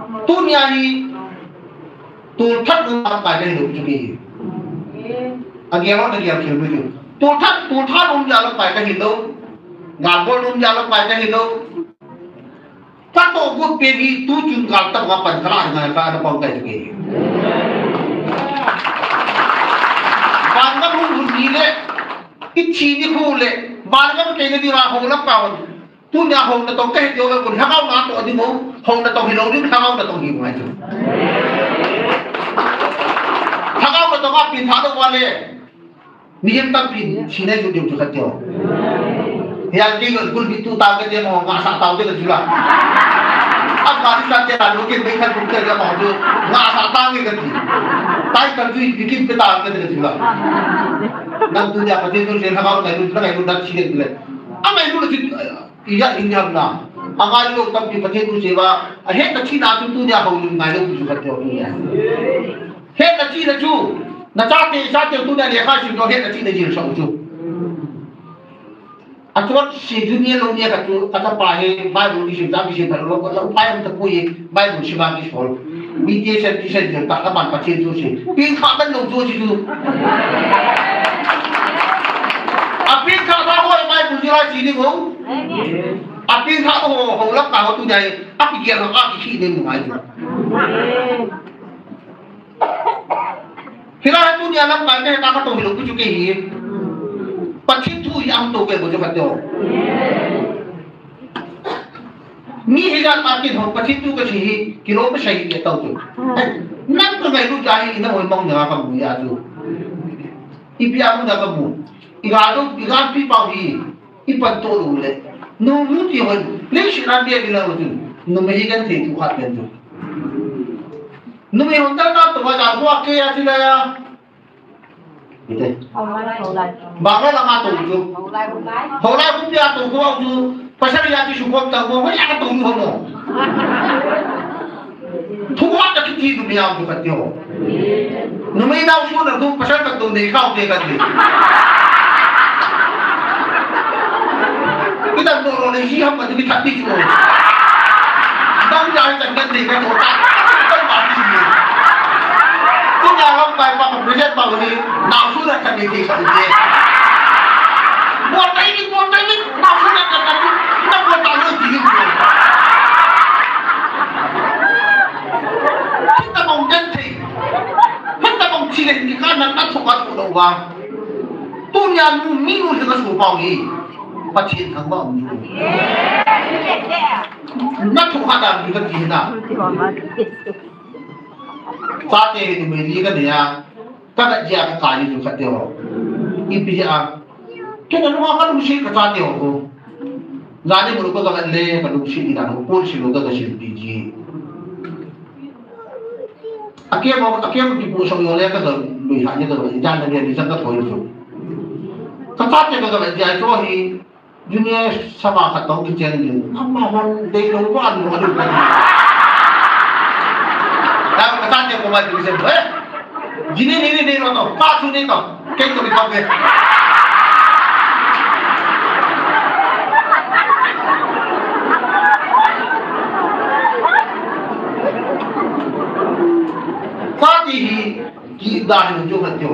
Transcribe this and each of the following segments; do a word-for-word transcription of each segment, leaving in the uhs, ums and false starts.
tu nia hi tu thắt ngam kai dai lu chu ki agiam agiam khil lu chu tu thắt tu thắt um ja lo kai ka hi lo ngal bol um ja lo kai ka hi lo ta to gu pe gi tu chun gal ta wa pan kala nga ka na pong kai chu ki ban ga mu ni le ki chi ni khu le ban ga ke ni di wa ho la ka tu nya ho na tong ka he yo ko ha ka na to di mo ho na tong hi lo di ha ka na tong hi mai chu ha ka na tong a pin tha do wa le ni jem ta pin chi ne ju ju ka tyo ya ki ko kul bi tu ta ke de mo nga sa ta de ka ju la Afghanistan ke lalu ke bekhan bukter ka mo ju nga sa ta ngi ka ti tai ka ju dikin pe ta ke de ju la nan tu ja pa de tu se ha ka na ju ka na ju da chi de le amai lu ji iya india na angai lu tam ki pa tu se wa a he ka chi na tu tu ja ho lu ngai lu ju ka tyo ni ya he ka chi na ju na cha te cha te tu na le kha shi do he ka chi na ji so ju Atuat si dunia dunia katu kata pahe Bible di sini tapi sini kalau kalau pahe untuk puye Bible sih bagi soal media sendiri sendiri tak kapan pacin tu sih pin kapan dong tu sih tu api kata apa Bible jelas sini kau api kata apa kau lap kau tu jadi api dia nak api sih dia mengaji kira itu dia lap kau ni tak kau hidup tu juga ini pacin tu yang tu ke boleh betul. Ni hilang market ho pacin tu ke sih kilo besar ini tahu tu. Nak tu gaya tu jadi ini orang mau jangan kamu ya tu. Ipi aku dah kamu. Igado igado pi pau hi. Ipan tu lu le. No lu ti ho. Le siapa dia bilang tu. No me hilang tu tu hat tu. No me honda na tu macam aku akai aja lah ya. Bangga lama tu tu. Holai pun dia tu gua tu. Pasal dia tu syukur tak gua. Hei apa tu ni hono? Tuhan tak kiti dunia tu kata. Numai dah usul tu pasal tak tu ni kau dia kata. Kita dorong ni siapa macam ni kati tu. Dong jangan jangan ni kata otak. Kita mati ni. Tu jangan pai pai present pai ni. Now sudah kan dia kisah dia. Buat ini, buat ini, now sudah kan dia. Kita buat tahu dia. Kita mau ganti, kita mau ciri ni kan nak suka suka orang. Tu yang minu dengan sumpah ni, pacin kamu ni. Nak suka dah kita cina. Saat ini beli kan dia. Kada dia kali tu kata orang, ipi dia, kita rumah kan mesti kata dia orang, jadi mereka kan le kan mesti di dalam pun sih mereka kan sih biji. Akhirnya mau akhirnya di pusat yang lain kan lihatnya kan jangan dia di sana kau itu. Kata dia kan dia itu hi dunia sama kata orang kecil ni, apa orang dari luar luar luar. Dan kata dia kau macam ni sebab Jini ni ni ni rono, pasu ni to, kau tu kau ke? Pati hi kita ni juga tu.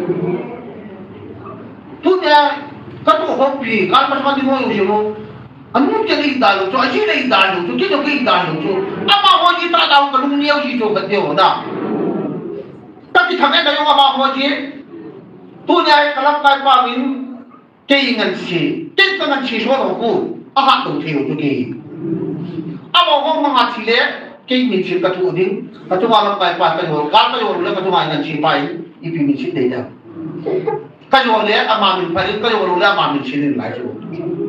Tu dia kau hobi, kalau macam ni mau yang mau, anu jadi dah lu, tu aja dah dah lu, tu kita kita dah lu, tu apa orang kita tahu kalau ni yang juga tu dah. Tapi thằng đây ông bảo hoa gì, tu nhà cái làm cái ba mình cái ngân sĩ, cái cái ngân sĩ số đầu cụ, à hát đầu tiên cho cái, à bảo ông mang hạt sĩ lẽ, cái mình sĩ cái thủ đinh, cái chúng ta làm cái ba cái hồ, cái cái hồ là cái chúng ta ngân sĩ bay, ít mình sĩ đấy đâu, cái hồ lẽ à mà mình phải cái hồ lẽ mà mình sĩ lên lại chỗ,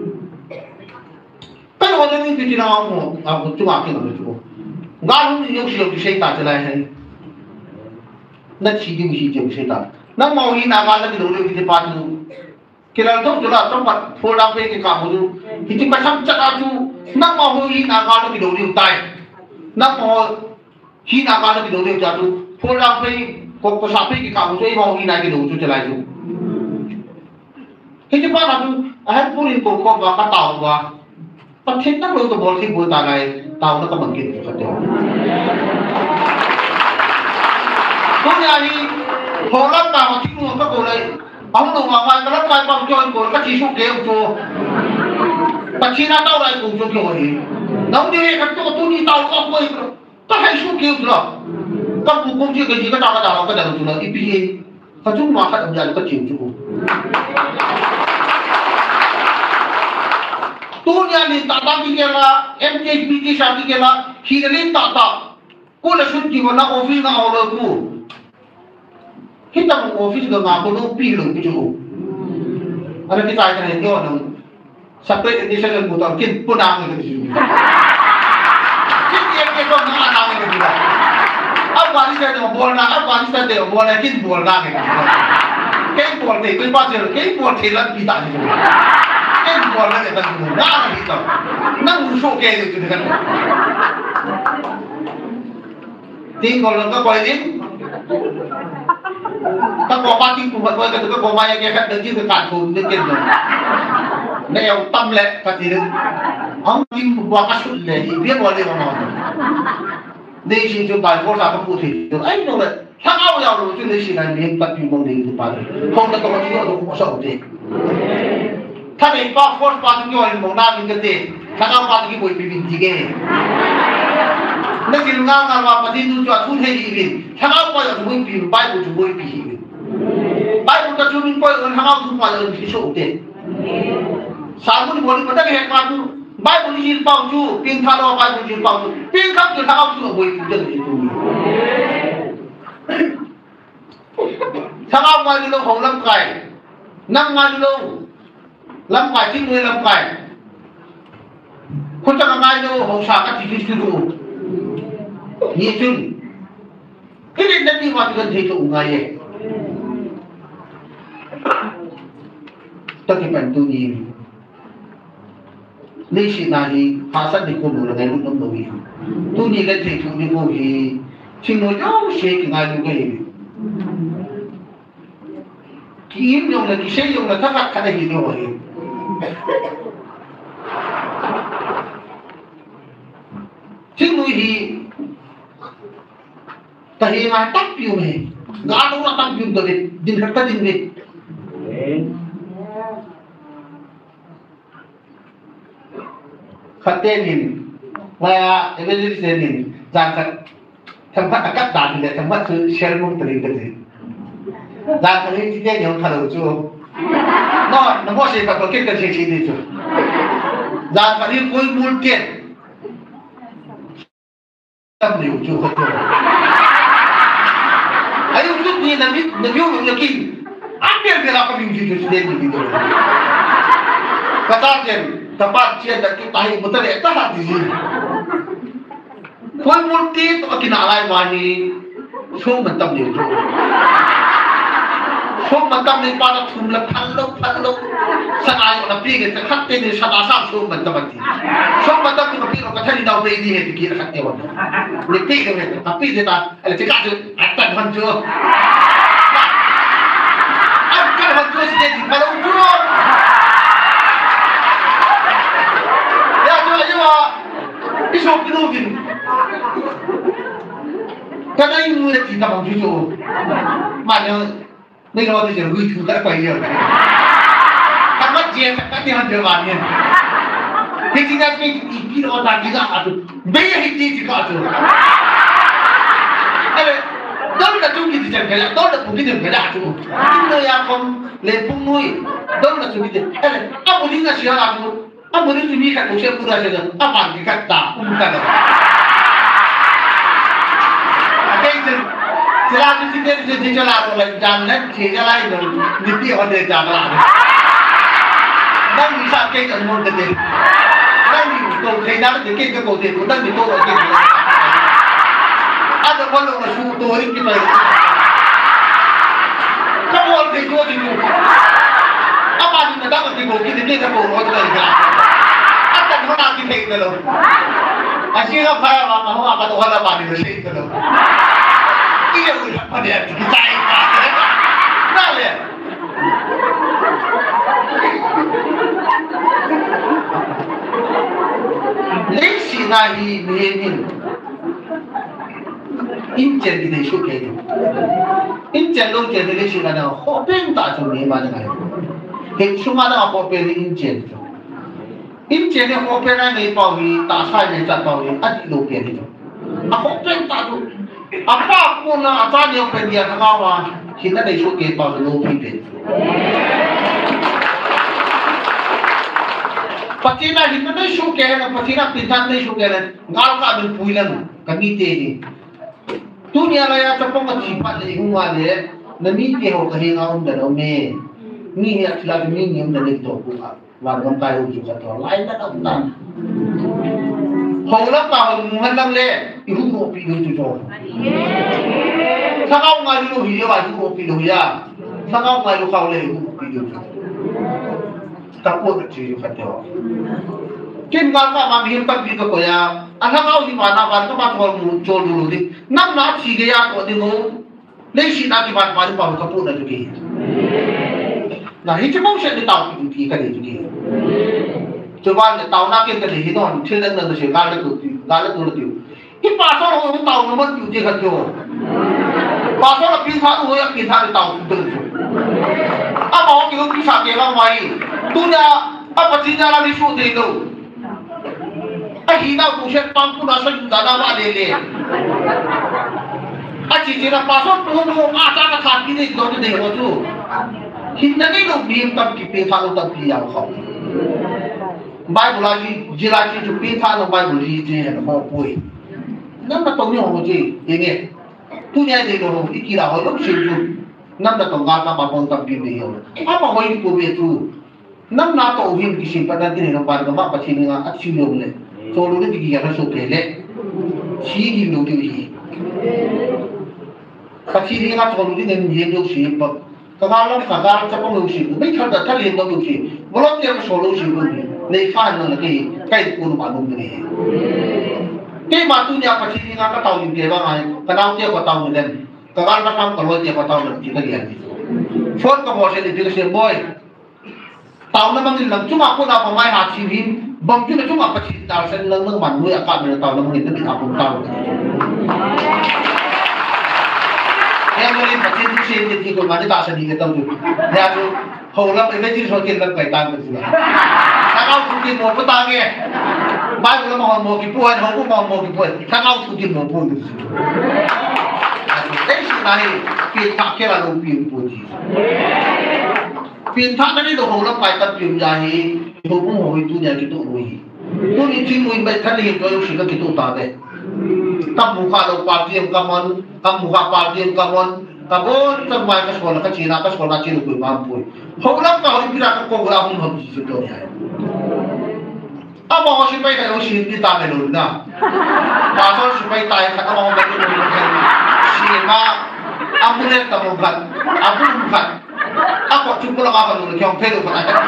cái hồ lẽ mình cái gì nào ông ông chúng ta cái nào chỗ, cái hồ lẽ những sự gì ta cho lại hay. Nak sidi mesti jauh setan. Nak mau ini naga lagi dulu kita patu. Kita tu jelas tempat pulang pergi ke kamu tu. Kita macam cakap tu. Nak mau ini naga lagi dulu utai. Nak mau ini naga lagi dulu jatuh. Pulang pergi kau sampai ke kamu tu. Mau ini lagi dulu jalan tu. Kita pada tu. Aher pun itu kau baca tahu gua. Pasien tak lalu tu boleh buat tangai. เตาแล้วก็มันกินอยู่คนเดียวพวกนี้พอรับมาที่นู่นก็กูเลยเอาหนุ่มมาวันก็รับการบังจอยกูก็ชี้ชุกเกลจูปัจจุบันเท่าไรกูจะเกี่ยวอะไรน้องเด็กกันตัวตัวนี้เต่าก็ไม่ก็ให้ชุกเกลจูละก็กูคงจะกินก็ตามกันตามกันแต่จูละอีพีเขาจุ่มมาขัดอันยันก็จิ้มจูตัวนี้นี่ตาตาที่เกี่ยวละเอ็มเจพีที่ชาที่เกี่ยวละฮีเรลินตาตากูเลยชุดที่วันนั้นออฟฟิศนั้นเอาเลยกูkita mengofis ke ngaku tu pilih tu, ada kita akan yang dia orang sampai Indonesia dan bukan kin pun ang itu tu, kin dia dia kau nak ang itu tu, Afghanistan tu bola, Afghanistan tu bola kin bola ang itu, kin bola ni kau pasal kin bola telan kita ni, kin bola ni tak tu, nak kita, nak musuh ke itu tu kan, tinggal orang kau ini.ถ้าบอกว่าที่กูมาด้วยก็ถือว่าบอกว่าอย่างเงี้ยครับเดินที่คือการทุนนี่เก่งเลยแนวตั้มแหละปฏิริษีเอาจริงบอกว่าสุดเลยเบี้ยบอลเลยมันนอนในสิ่งที่บางคนเราพูดถึงไอ้นู่นเลยถ้าเอาอย่างเราจุดในสิ่งนั้นเรียนปฏิบัติดีไปคงจะต้องที่เราต้องสอบดีถ้าเป็นป้าโค้ชป้าที่ย่อยมองหน้ามันก็ดีถ้าเอาป้าที่ป่วยเป็นจริงๆนั่นคือเรื่องงานว่าปฏิบัติตัวทุนให้ดีเลยถ้าเอาไปจะไม่ปีนไปก็จะไม่ปีนไปก็จะจุ่มไปเงินถ้าเอาทุนไปเงินที่สุดเด็ดสามคนคนคนนั้นเหตุการณ์ดูไปบริจิตปังจูปีนทะเลาะไปบริจิตปังจูปีนขับจนถ้าเอาทุนไม่ปีนจะได้ตัวนี้ถ้าเอาไปดูของลำไก่นั่งงานดูลำไก่ที่มือลำไก่คนจะงานดูของสากัดที่ที่ดูนี่จุนที่เรื่องนี้ว่าที่กันที่จะอุ้งไงตั้งแต่เป็นตัวนี้นี่สินาทีภาษาที่คนรู้อะไรรู้น้ำตัวนี้ตัวนี้กันที่ตัวนี้ก็คือสิ่งที่เราเชื่อกันไงรู้ไงที่ยิ่งยงเลยที่เชื่อยงเลยถ้ากัดกันได้ยิ่งยงเลยสิ่งนี้tapi mata piu ni, galau orang piu tu ni, din kata din ni. Kata ni, saya evangelis ni, jangan tempat agak dah ni, tempat tu shelmung teri teri. Jangan ni dia ni orang kalau tu, no, nampak saya tak boleh kerja sini tu. Jangan ni kau mungkin, tak boleh tu kau. Ayo tu ni nabi nabi orang lagi, ambil dia apa yang kita sedih ni gitu. Kata dia, tempat dia dah kita tahu betul dia tak ada di sini. Kau mesti tu kena alai mani, semua macam ni tu. Semua macam ni pada thumla phalok phalok, sangai orang pergi kita khatte ni sadasam semua macam ni. Semua macam ni pergi orang kata ni dah beri ni di kiri khatte orang. Ni pergi ke ni, tapi dia tak, ada cakap tu, atas hancur. Atas hancur sedih di pada ujung. Ya tu aja wah, isok tu ni. Kerana ini mudah kita mahu manaนี่เราจะรู้ถึงได้ไปเยอะคำว่าเจียนก็ที่มันเจอมาเนี่ยที่จริงๆเป็นอีกที่เราได้ที่ก็อาจจะไม่ใช่ที่ที่ก็อาจจะเออตอนนั้นจุ่มกินจะเป็นตอนนั้นผมกินจะเป็นอาจจะกินเลยอะผมเล่นปุ่งนุ้ยตอนนั้นจุ่มกินเอออ่ะผมนี่ก็เชื่ออาจจะอ่ะผมนี่จุ่มมีแค่ตัวเชื่อพูดอะไรกันอ่ะมันกินกันตาอุ้มกันเลยแต่จริงJalan tu kita di jalan tu lagi jalan ni, jalan itu nipi orang dia jalan. Dan bisa kita semua jadi. Dan itu kita nak kita kau jadi, dan itu orang kita. Ada orang orang suruh tu orang kita. Kamu orang itu orang itu. Apa ni nak dapat kita kita kita kau orang kita. Ada orang kita kita loh. Asyik apa apa apa apa tu orang apa ni mesti kita loh. Iya udah pada kita ini, nah le. Lesi ngay hi hi hi in chen đi đây suốt cái in chen lâu chen đi suốt là nào họ bên ta cho mình mà này hiện số mà nào họ bên in chen in chen thì họ bên này này bảo vì ta sai này chặt bảo vì ăn đi lâu cái đi à họ bên ta cho à ba con là ta nhiều bên địa nó mà hiện tại đây suốt cái bảo lâu cái bên Patina hindi na show kaya na patina pintan na show kaya na ngal ka min puilang kamite ni tunya raya sa pong katipat na ihunga ni na mite ho kahinga um da me ni ya sila ni ni um da nito ko wargam tayo ju ka to lai na na tan hawla ka ho muhan lang le ihu ko pi do ju to sa ka nga lu hi ya ju ko pi do ya sa ka nga lu ka le ihu ko pi do tapos itu kata kin ngal ka mam him tak dito ko ya ana ka di mana ban to ma tol muncul dulu di nam na chi ge ya ko di mo le shi na ki ban ban pa ka pu na ju ki na hi che mo she di tao ki ki ka di ju ki cho ban de tao na ke ke hi don thil dang na she ga le ku ga le ku le tu ki pa so ho tao no mo ju je ka jo pa so la pin tha tu ya pin tha de tao tu tu a mo ki ki sa ke la mai tunya apa cina la di shoot itu ah hina kushet pangku nasa dana wa lele ah cina pasok tuhun ho asa ka khati ni do de ho tu hinna ni lo bim tam ki pe thalu tam pi yang kho bible la ji jila ji ju pe thalu bible ji je ho pui nam na tong ni ho ji enge tunya de lo ikira ho lo shi ju nam na tong ga ka ba pon tam pi ni ho apa ho ni ko be tu nam na to him ki sin pada din no par ma pachi ni nga achi lo le so lo ni ki ga so ke le chi gi no ti hi pachi ni nga to lo ni ni ye lo si pa ka ga lo ka ga cha pong lo si mai tha da tha le lo si bo lo ti ma so lo si lo ni nei fa no la ki kai ku no ma lo ni ke ma tu nya pachi ni nga ka tau ni ke ba ngai ka dau ti ko tau ni den ka ga ba sam ka lo ti ko tau ni ki ka li ani phone ka bo se ni ti se boy tao nó mang lần chúng ta có nào mà mai hạt chim hin bằng chứ là chúng ta phải chỉ tao sẽ lần lần bản nuôi akan mình tao nó mang đến cái thằng tao em nói phải trên cái trên thì còn mà ta sẽ đi cái tao được nhà tôi hầu lắm cái chỉ số tiền là phải tăng được rồi thằng ông thu tiền một cái tăng nghe mai cũng là một một cái buồn không có một một cái buồn thằng ông thu tiền một buồn được đấy là này cái thằng kia là đồng tiền buồn gì pin thác cái đó hồ nó phải tập trung ra hi hồ cũng hồ tu nhà cái tụ mùi tu đi chuyên mùi bây thân hiện cho sự cái tụ ta đấy các mục khá đâu party em cảm ơn các mục khá party em cảm ơn các bốn trong vài cái số là cái gì nào cái số là chỉ được mười năm tuổi hồ lắm cả hồ đi ra các cô ra không hợp gì cho tôi này à mà họ sẽ bay cái ông xin đi ta này rồi nè bà sao sẽ bay tay các ông bay cái rồi xin mà anh muốn lên tập một lần anh muốn một lần ako cukup lang ako nung yung pero pa tayo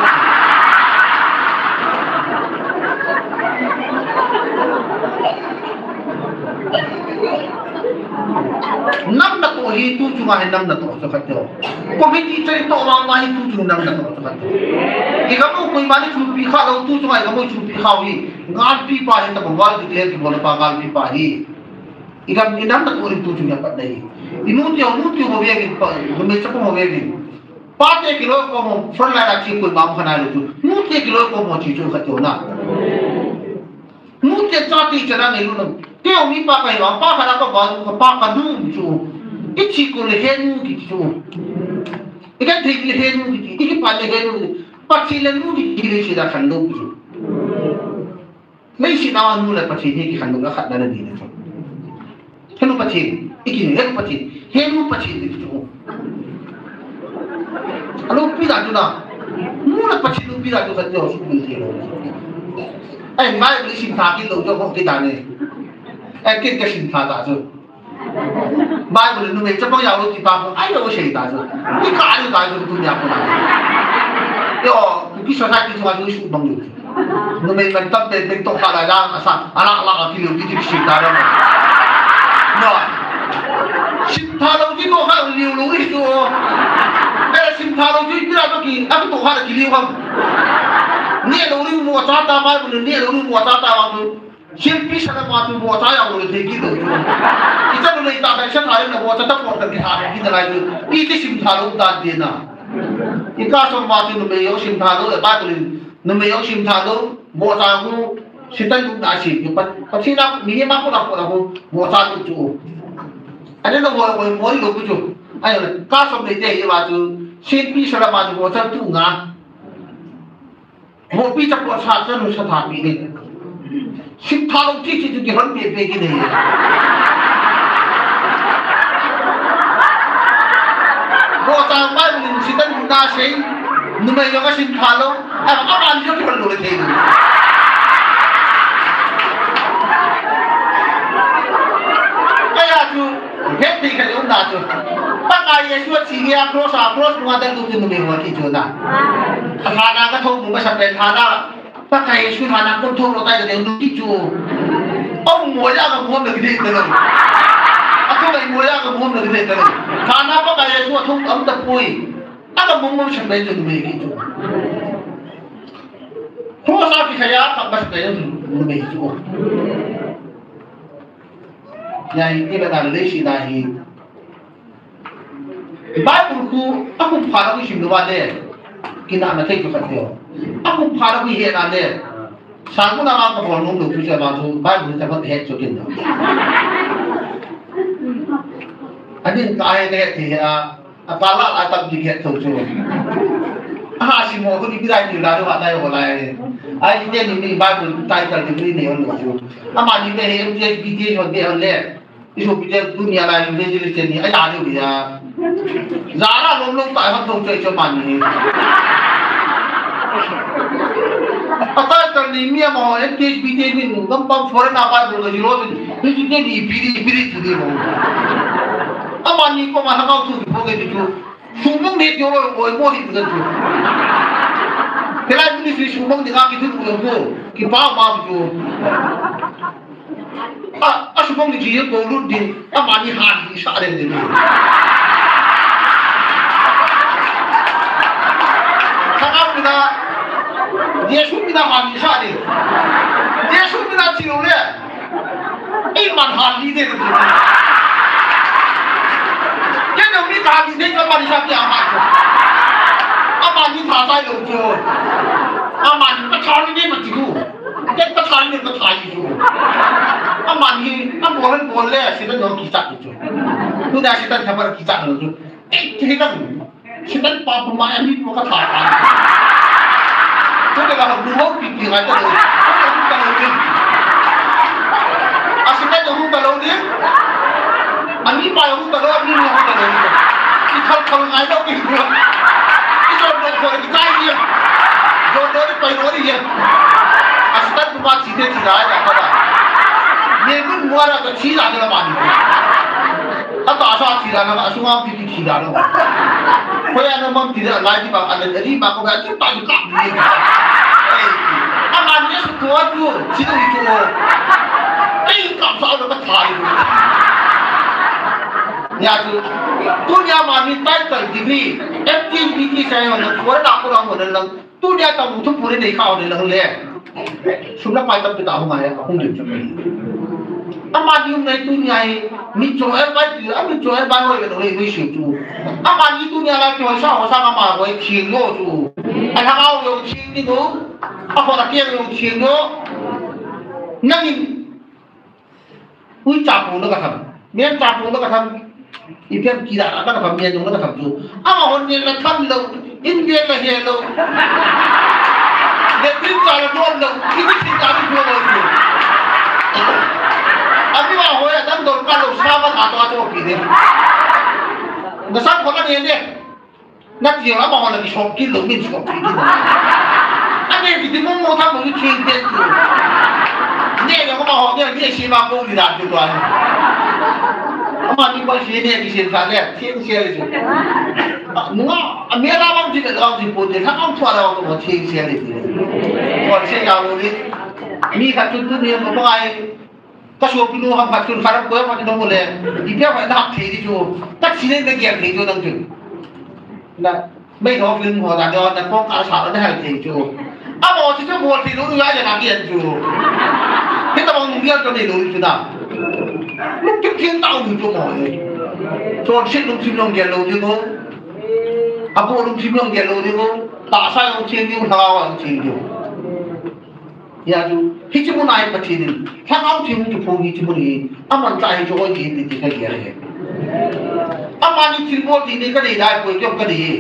nam na to hi tu chu nga nam na to sa katyo ko hindi tay to ma ma hi tu chu nam na to sa katyo ikaw mo kung mali chu pi kha lo tu chu nga mo chu pi kha hi ngal pi pa hi ta bawal ti le ti bola pa ngal pi pa hi ikaw ni nam na to ri tu chu nga pa dai imu ti imu ti mo ye ki pa me cha mo ye ki पाँच kilo को मो front line अच्छी कोई बाम खाना ले तू नूटे किलो को मो चीज़ों का क्यों ना नूटे चाटी चना नहीं लूँ ते उम्मीद पा कहीं वहाँ पा खाना को बाल को पा करूँ जो इच्छी को ले है नू की जो इधर ठीक ले है नू की इधर पाँच ले है नू पच्चीस ले नू की किले सीधा खंडों की जो नहीं सीधा नू ले पच्चीस ही की खंडों का खाना नहीं है जो है नू पच्चीस इक्कीस है पच्चीस है नू पच्चीस जो Alo pi dah tu na, mula pasti lu pi dah tu kerja suku ni lo. Eh, mai beli sim tha kita tu kau kita ni, eh kita sim tha dah tu. Mai beli nu macam apa yang lu tiba pun, ayo saya dah tu. Ni kau dah tu tu ni apa nak? Yo, kita sana kita cuma tu suku bang tu. Nu macam tak ter ter tok pada dah, asal anak anak kita lu kita sim tha dah. No, sim tha lu kita kau liu lu itu. Eh, sim tha lu kita bila tu ki, aku tu hari kili orang. Ni ada orang mua cata mai, boleh ni ada orang mua cata orang tu. 先比啥的嘛就我咋样都推进的，你这个人大概现在呢，我这都过得比他比的来就，你这心态都淡定呐。你告诉嘛就没有心态都，把这里你没有心态都，我咋个现在都拿起，就把把现在明天嘛不拿不拿不，我咋就做？อันนี้เราโวยโวยโวยอยู่กูจูไอ้เนี่ยก้าสมเด็จเจ้าว่าจูเช่นปีสระมาจูว่าจะตู้งาโมปีจะปวดชาติจะรู้สถานปีนี้สิบทารกที่ที่จะรันเปียเปียกินเลยโบราณไม่เป็นสิ่งที่น่าเชื่อนุ่มยังก็สิบทารกไอ้ก็อ่านยังที่มันรู้เลยทีนี้เฮ็ดดีกันอยู่นะจูตั้งใจจะช่วยชีวิตครอบครัวครอบครัวแต่ดูจนไม่หมดที่จูนะฐานะก็ทุ่มไม่สำเร็จฐานะตั้งใจช่วยฐานะก็ทุ่มเราได้แต่เดี๋ยวดูที่จูอ้อมมวยากกับมวยหนึ่งทีเดียวอ้าวทำไมมวยากกับมวยหนึ่งทีเดียวฐานะก็ตั้งใจช่วยทุ่มอันตะปุยอ้าวมุมมุมสำเร็จจนไม่ที่จูครอบครัวที่ขยันทำไม่สำเร็จจนไม่ที่จูยังที่เป็นอะไรสินะฮีบาบุคุอากุพาราวิชิมดูวันเล่กินอะไรที่จุดเดียวอากุพาราวิเฮนันเล่สามคนนั้นก็บอกนุ่มลูกผู้ชายมาดูบาบุจะมาเฮ็ดจุดเดียวอันนี้ตายเนี่ยที่อ่ะตาละอาตับดิเฮ็ดถูกจุดอาชิโมคนนี้พี่ได้ดีแล้วว่าได้หัวไหล่ไอ้ที่เนี่ยนี่บาบุตายกันที่นี่เนี่ยลูกจุดอามานี่เนี่ยเอ็มเจบีเจชนเดียวเล่इसको पीछे दुनिया लाइन में जिले से नहीं आज आने भैया ज़्यादा लोग लोग तो ऐसा तो चेचो मानी है पता है कर नहीं मिया माँ एक केस पीछे भी कम कम छोड़े ना पाए बोल गई रोज इसके लिए पीरी पीरी चुदी हो अब मानी को माना का चुदी हो गई तो सुमंग ने जो वो वो ही बुझल जो पहला पुलिस सुमंग दिखा कि तू वो कि पाव मार जो ah asubong ni jiyo ko lut din amani han di sa den din kagaw na yesu mina han di sa din yesu mina chilo le ai man han di de din ye no mi ta di de ka ma di sa pya ma ko amani tha sai lo jo amani ka thani ni ma ji ku ke ka thani ni ka thai juอามันนี่อาบอลบอลเลยสินั่นโดนกีจักอยู่ดูได้สินั่นทำอะไรกีจักเลยจุเอ๊ะที่นั่นสินั่นปาปมาอันนี้มันก็ถ่ายกันทุกอย่างเราดูว่าปีกี่ไงกันเลยเราดูกันเลยอาสินั่นจะดูกันเลยอันนี้ไปดูกันเลยอันนี้ดูกันเลยที่เขาเขาไงเรากี่คนที่โดนโดนคนที่ใกล้เนี่ยโดนโดนไปโดนเนี่ยอาสินั่นตัวมาจีเด็ดจีได้แต่เขาได้เนี่ยมึงมัวแล้วก็ชี้ด่ากันมาดิถ้าต่อสู้ชี้ด่ากันมาสู้เอาที่ชี้ด่ากันมาเพราะฉะนั้นมันที่เรื่องอะไรที่บางอันนี้บางคนจะตายกับนี่เอ้ยอามันเนี่ยสุดตัวอยู่ชี้ตัวอยู่ไอ้กับสาวเราก็ถ่ายอยู่เนี่ยคือตัวเนี่ยมันมีใต้ตึกดีดีเอฟทีดีดีใช่ไหมเนี่ยตัวเราคนเราคนนั้นตัวเนี่ยต้องมุทุบปุ่นในข้าวในเรื่องเลยสุนัขไปตั้งแต่ตาหัวไงคงเดือดจังเลยอามาดีในตัวเนี่ยมีโจเอฟไปจีอามีโจเอฟไปว่าอย่างไรไม่ใช่จูอามาดีตัวเนี่ยละที่ว่าชอบชอบอามาว่าเชียงโยจูไอ้ข้าวโยเชียงนี่ดูอาพอตะเกียงโยเชียงโยนั่งอุ้ยจับปูแล้วก็ทำเมียจับปูแล้วก็ทำอีเพี้ยนกีฬาแล้วก็ทำเมียจงแล้วก็ทำจูอามาคนเนี่ยละทำเราอินเดียละเฮียเราเด็กที่จ่ายเงินเราที่ไม่ติดตามที่ชัวร์เลยจูอันนี้ว่าโหยตั้งโดนการลงสร้างมาหาตัวโจกีเนี่ยแต่สร้างคนละเนี่ยเนี่ยนักเรียนแล้วบางคนเลยชอบกินหรือไม่ชอบกินอันนี้ที่มึงมองทำเหมือนที่เด็กจูเนี่ยยังก็มาหอเนี่ยเนี่ยชีมาโกงดีด่าจุดตัวอามาที่บางทีเนี่ยที่เสียงสั่นเนี่ยเสียงเสียเลยจูมึงอ่ะเมียเราบางทีก็เราจีบปุ๊บเนี่ยถ้าเอาทัวร์เราต้องเสียงเสียเลยจูก่อนเสียงยาวเลยมีขัดจุดตัวเนี่ยมันต้องไอ้ก็ชอบกินหัวผัดจุนขารบเกลือมันจะต้องหมดเลยอีเพี้ยไปดักเทดิจูตักชิ้นนี้ไม่เกี่ยวเทจูตั้งจุดนะไม่รอฟิล์มหัวตาเดียวแต่ป้องกันสาวได้ให้เทจูอ้าวบอกที่จะบวชที่รู้ด้วยจะนักเรียนจู thế tao mong biết cho này đối với nào lúc trước thiên tao thì cho mọi cho xích lúc chim long gel lâu chứ không à bộ lúc chim long gel lâu chứ không tại sao ông chim yêu thao ông chim yêu ya chú khi chim muốn ai bắt chim đi thằng ông chim chụp phô chim muốn đi ông ăn trái cho cái gì thì cái gì đấy ông ăn chim mua thì cái gì đấy quay cho cái gì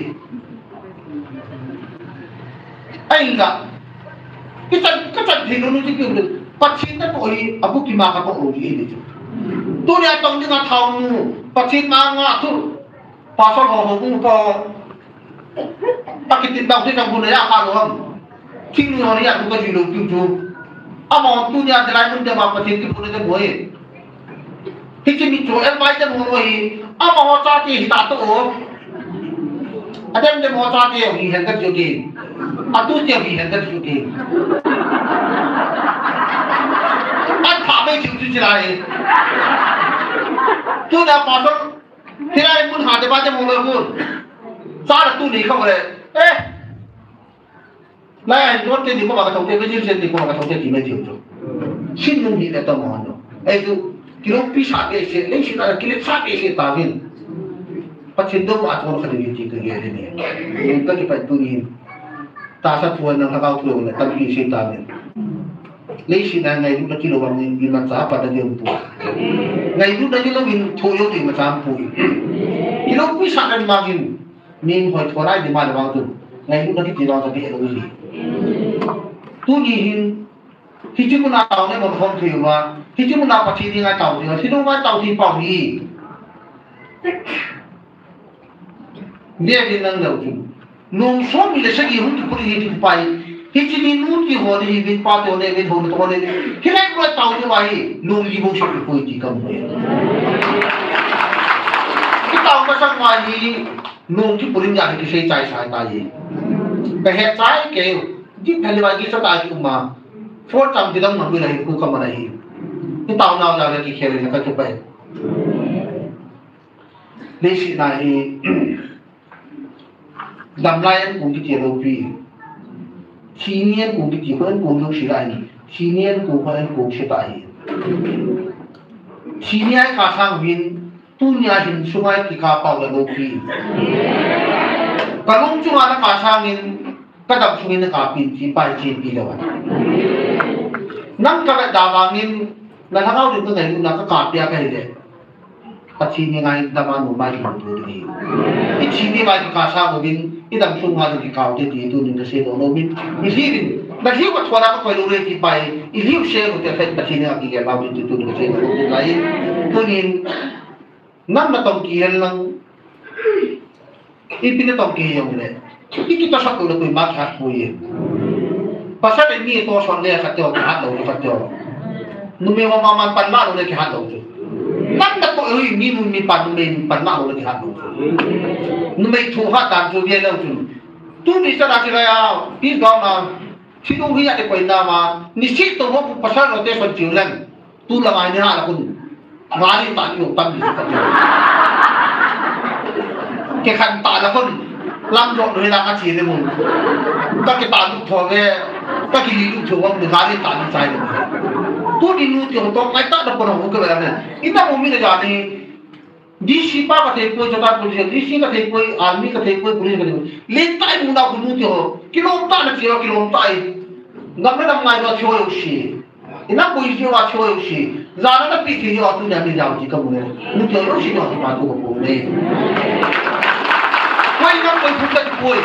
anh là cái chân cái chân thì nó nó chỉ kêu được bắt chim nó bội à bút kim mà các bộ gì đấy chứ tôi đi trong những cái thao bắt chim mà ngã thôi bà sao họ họ cũng có bắt cái tiền đâu thế trong vùng này à đúng không khi người họ đi ăn cũng có gì đâu chú chú à mà tôi đi ăn lại mình đem vào bắt chim cái vùng này cho bội khi chỉ bị chỗ em bay cho bội à mà họ trả tiền thì ta tôi à đem đem họ trả tiền thì hiện cái chỗ gì à tôi tiền thì hiện cái chỗ gì anh thả mấy chữ chữ này tôi đã bảo sao thế này muốn hạt để bán cho mọi người muốn sao là tôi đi không vậy ê này nói chuyện gì mà bảo thông tin cái gì chuyện gì mà bảo thông tin gì mấy chữ rồi xin đừng nghĩ là tao mòn rồi ê tôi kilo pisa cái gì lấy xin là kilo sát cái gì ta viên bắt xin đâu mà cho nó cái gì chỉ cái gì này cái cái phải tôi nhìn ta sát thuần năng cao thuần là tâm kỳ xin ta viên lấy xin là ngày lúc đó kilo bằng nghìn mà giá phải là điều bùi ngày lúc đó chúng nó mình thôi yêu thì mà giá bùi kilo pisa cái mà nghìn mình hỏi thoải mái thì mà được bao nhiêu ngày lúc đó cái gì đó sẽ bị đâu gì tôi nhìn khi chúng ta tàu này một không thì mà khi chúng ta bắt chỉ ngay tàu thì khi chúng ta tàu thì bảo gì dia di nang lau tu nung so mi le sagi hun tu puri hi pai hi chi ni nu ki ho ni bin pa to ne bin ho to ne hi lai ko tau ni wai nung li bo so ko ti kam ne ki tau ka sang mai hi nung ki puri ya ki sei chai sai ta yi ka he chai ke ji phali wai ki so ta ki ma phô cham ti dang ma mi lai ku ka ma hi ki tau na na ki khele na ka tu pai le si na hi làm lại anh cũng chỉ đầu tư, chi niên cũng chỉ hơn cũng đâu chỉ lại, chi niên cũng hơn cũng chỉ tại, chi niên cả sang viên, tu nhà hình xung ai thì cả bao là đầu tư, cả lúc chúng ta cả sang viên, cả đập xung viên cả pin chỉ bài chỉ pin là vậy, nắm cái đào vàng viên, là thằng nào được cái này cũng là cái cạp bia cái này. Pasti ni ngai daman mo mai man tu ni. Ichi ni mai ka sa mo bin idam sung ha di kaw te ti tu ni ka se do no bin. Ni hi bin. Na hi ko thona ko lo re ti pai. I hi se ko te fet pasti ni aki ge ba bin tu tu ni ka se do ni lai. Tu ni nam na tong ki hel lang. I pin tong ki yong le. I ki ta sa ko lo ko ma kha ko ye. Pasal ni to son le ka te o ha lo ka te o. Nu me ma man pan ma lo le ki ha lo. Nắm đặt tội ơi mi mi pan mình pan nào là cái hạt đâu, nó mấy thu hạt tạm chú viên đâu chú, tu đi sao ra chơi à, đi đâu mà, khi tu hi để quay nào mà, ni sĩ tu không bắt sao rồi để phân chịu lên, tu là ai nữa là con, ngã đi tạt nhiều tâm gì hết, cái khăn tạt là con, làm rộn rồi làm cái gì đấy muốn, các cái tạt lúc thò về, các cái gì lúc thò vào ngã đi tạt đi sai rồi. Tu di nu tiong tok ai tak dapat orang ke berana. Ina mumi na jani. Di sipa ka thei poi jota police, di si ka thei poi army ka thei poi police ka thei. Lentai munda ku nu tiong. Kilo ta na tiong kilo tai. Ngam na ngai do choi usi. Ina poi si wa choi usi. Zana na pi thi yo tu na mi jao ji ka mu ne. Nu tiong usi no ma tu ko ko ne. Koi na poi phun ta poi.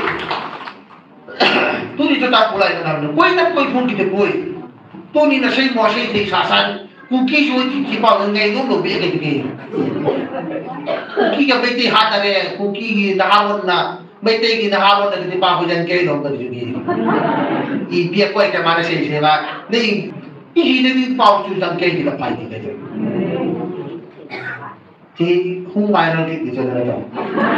Tu di jota pulai na na. Koi na poi phun ki te poi. Tôi nhìn là xây mò xây thì xả sẵn cụ kí chú chỉ bảo là ngày lúc đầu biết cái gì cụ kí cái bây giờ hạt này cụ kí na hao na bây giờ cái na hao na thì bảo dân cái đó cái gì ý biết quay cái mà nó xây xây là nên ý thì đi bảo chú dân cái gì là phải cái gì thì không phải là cái gì cho nên đâu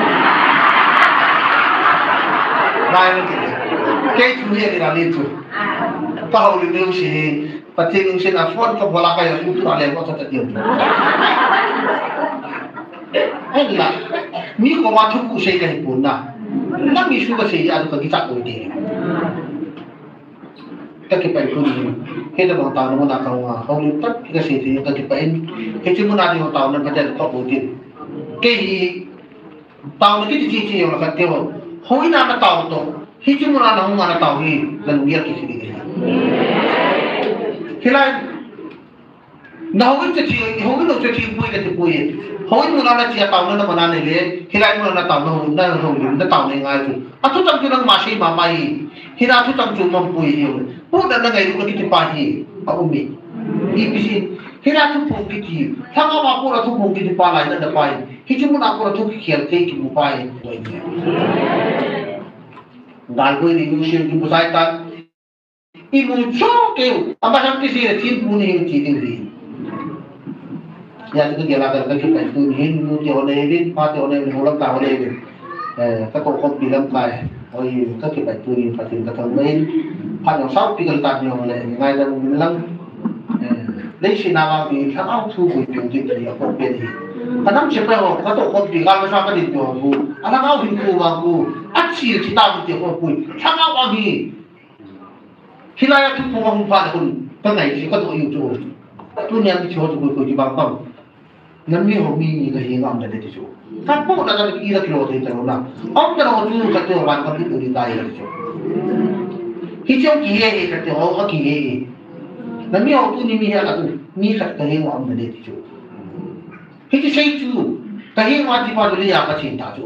lại là cái cái chú này là liên chú tahu lu si pating sin afford ko wala kayo utu ale ko sa tatiyo ay la mi ko wa thu ku sei kai pun na na mi su ka sei ya ka kita ko ti ka ke pai ko ni he da bang taw no na ka nga ho lu tat ka si thi ka ki pa in he chi mu na ni taw na pa da ko bu tin ke hi taw na ki chi chi yo ka te ho hoi na na taw to hi chi mu na na nga na taw hi la lu ya ki si ni hilai na ho ki chi ho ki no chi chi pui ka ti pui hoi mu na na chi taw na na ma na ne le hilai mu na taw na ho na ho ni na taw ne ngai tu a thu chang chu nang ma shi ma mai hina thu chang chu mam pui hi pu na na ngai ru ka ki pa hi a um mi i bi si hina thu phu ki ti thang ma pu ra thu phu ki ti pa lai na da pai hi chu mu na pu ra thu ki khial ke ki mu pai doi ne dal koi ri mu shi ki bu sai ta i mu cho ke amba sam ki si thi pu ni chi ding ri ya tu dia la ka ki pa tu hin mu ti ho ne rin pa ti ho ne mu lam ta ho ne eh ka ko ko pi lam kai oi ka ki pa tu ni pa tin ka thang men pa no sau pi kal ta ni ho le ngai la mu lam eh le shi na wa bi thang au thu bu pi ti ri ko pe ni ka nam che pa ho ka to ko pi ga ma sa ka ni to bu ala ga hin ku wa ku a chi chi ta bu ti ho pu thang au wa bi hilaya thu pu wa hu pa da kun ta ngai ji ka to yu chu tu ni ang cho chu ku ji bang tong nan mi ho mi ni ga hi ngam da de chu ta po na ga ki ra ki ro de ta na om ta ro chu ka to wan ka ki tu ni dai ra chu hi chu ki he he ka to ho ka ki he nan mi ho tu ni mi ha ka tu mi ka ta he ngam da de chu hi chi sei chu ta he ma ji pa lu ya ka chin ta chu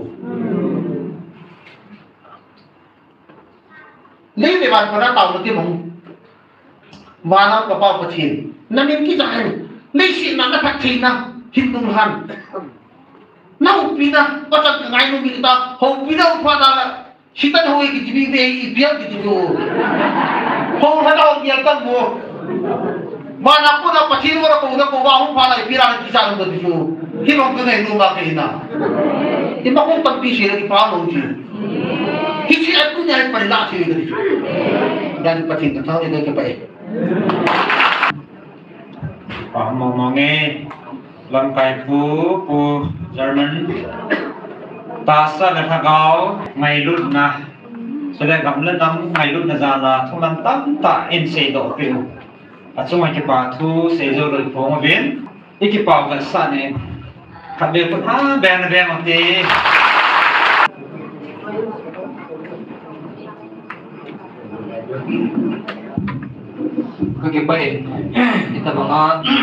le de ban ko na taw no ti mong wa na ka pa pa chin nan mi ki ja le shi na na pa chin na hin nung han na hu pi na pa ta ngai nu mi ta ho pi na u pa da shi ta ho ki ji be i pi ki ji ho ho ha da ho ya ta mo ma na ko da pa chin mo ra ko da ko wa hu pa la pi ra ki sa ru da ju hi no ko ngai nu ma ke na i ma ko ta pi shi ra ki pa mo ji hi chi at ku nya pa la chi ga ji dan pa chin ka thau ni ke pa pa mo mo nge lam kai pu pu German ta sa la tha gao ngai lut na so le gam le nam ngai lut na za la thong lam tam ta en se do pi a chung ai ki pa thu se zo lo pho ma ben i ki pa ga sa ne kha be pu ha ben ben ma te cái bay kita mga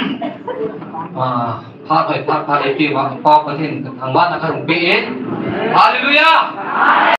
pha phải pha pha ấy thì mà có có thể thằng bạn là thằng B S Hallelujah